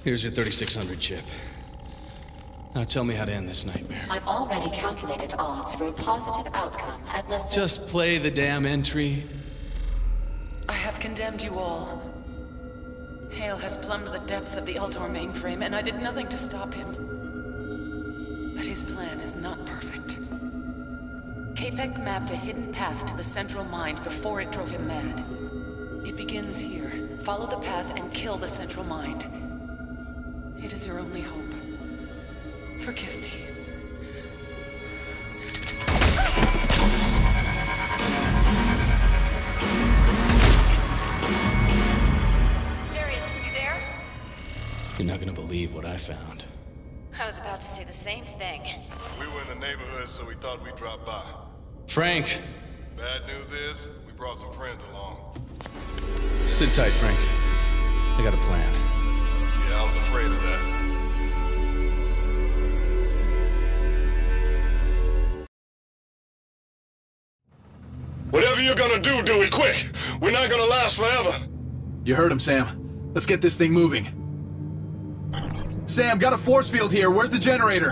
Here's your 3600 chip. Now tell me how to end this nightmare. I've already calculated odds for a positive outcome at less than... Just play the damn entry. I have condemned you all. Hale has plumbed the depths of the Ultor mainframe, and I did nothing to stop him. But his plan is not perfect. Capek mapped a hidden path to the central mind before it drove him mad. It begins here. Follow the path and kill the central mind. It is your only hope. Forgive me. Darius, you there? You're not gonna believe what I found. I was about to say the same thing. We were in the neighborhood, so we thought we'd drop by. Frank! Bad news is, we brought some friends along. Sit tight, Frank. I got a plan. Yeah, I was afraid of that. Whatever you're gonna do it quick. We're not gonna last forever. You heard him, Sam. Let's get this thing moving. Sam, got a force field here. Where's the generator?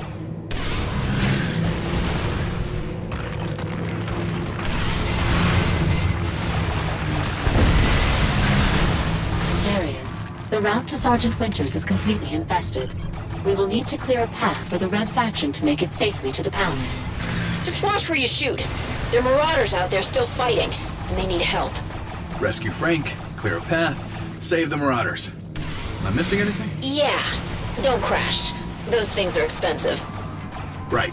Darius, the route to Sergeant Winters is completely infested. We will need to clear a path for the Red Faction to make it safely to the palace. Just watch where you shoot. There are marauders out there still fighting, and they need help. Rescue Frank, clear a path, save the marauders. Am I missing anything? Yeah, don't crash. Those things are expensive. Right.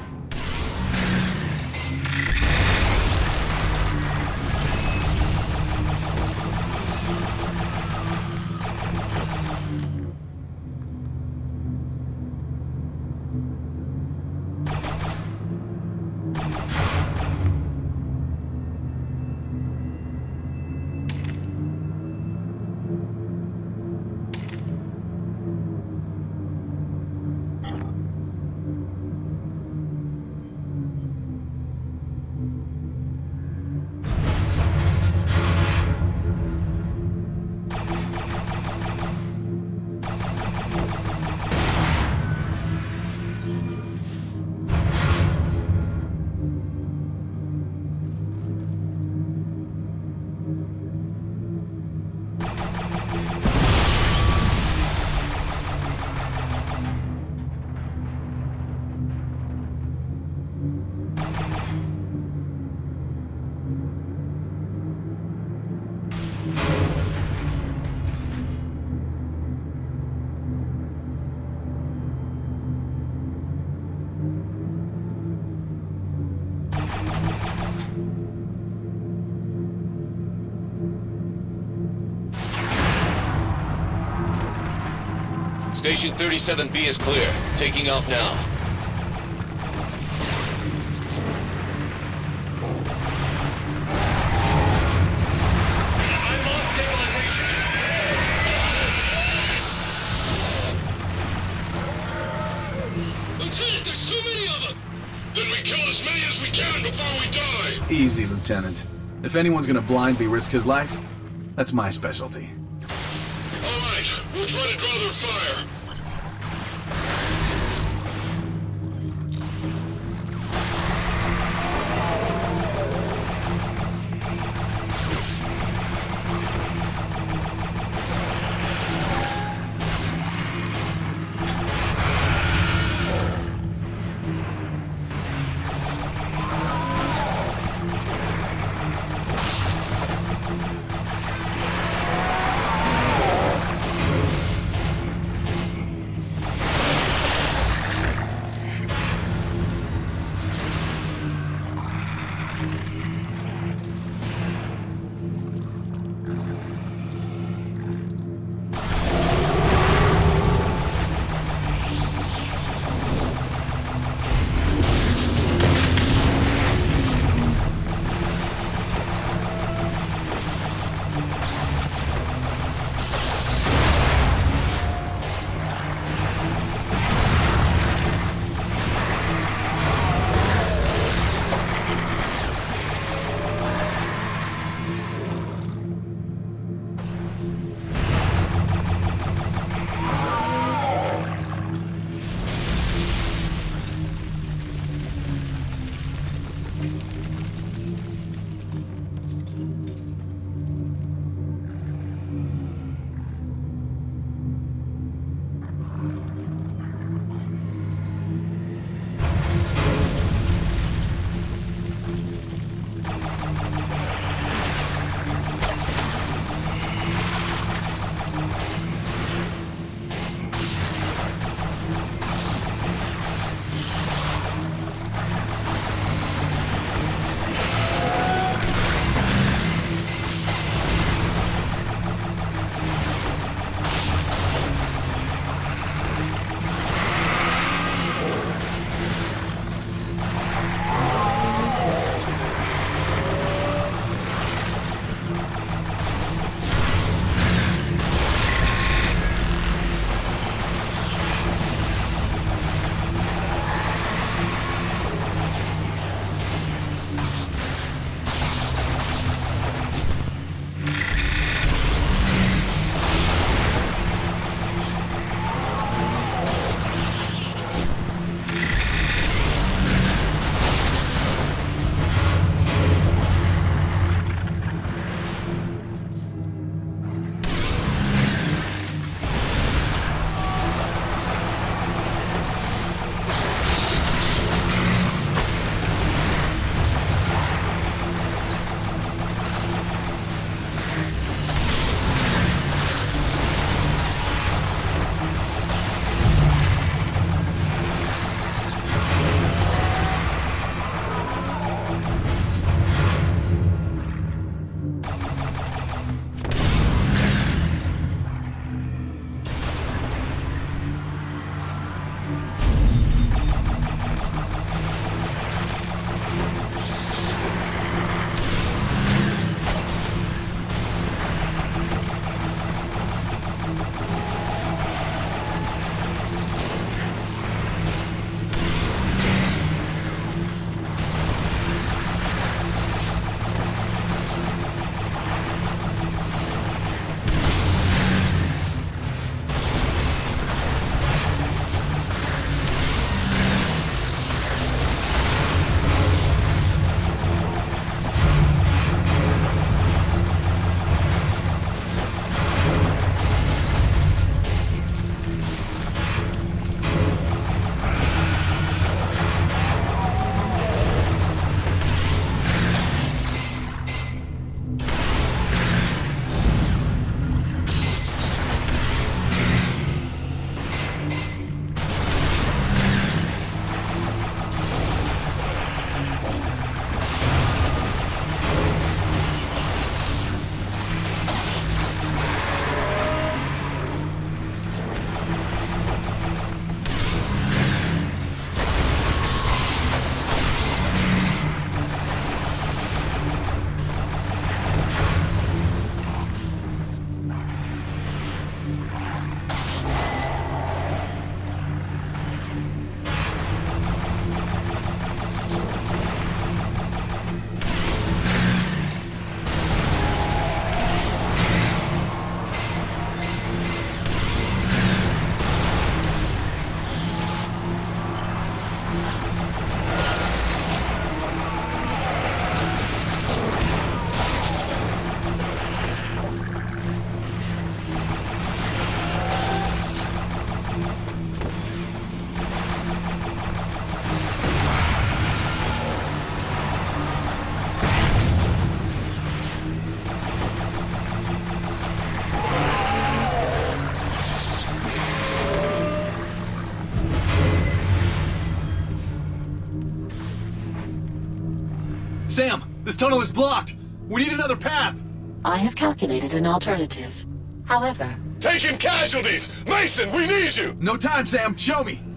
Station 37B is clear. Taking off now. I lost stabilization. Lieutenant, there's so many of them! Then we kill as many as we can before we die! Easy, Lieutenant. If anyone's gonna blindly risk his life, that's my specialty. Alright, we'll try to draw their fire. Sam, this tunnel is blocked. We need another path. I have calculated an alternative. However, Taking casualties! Mason, we need you! No time, Sam. Show me.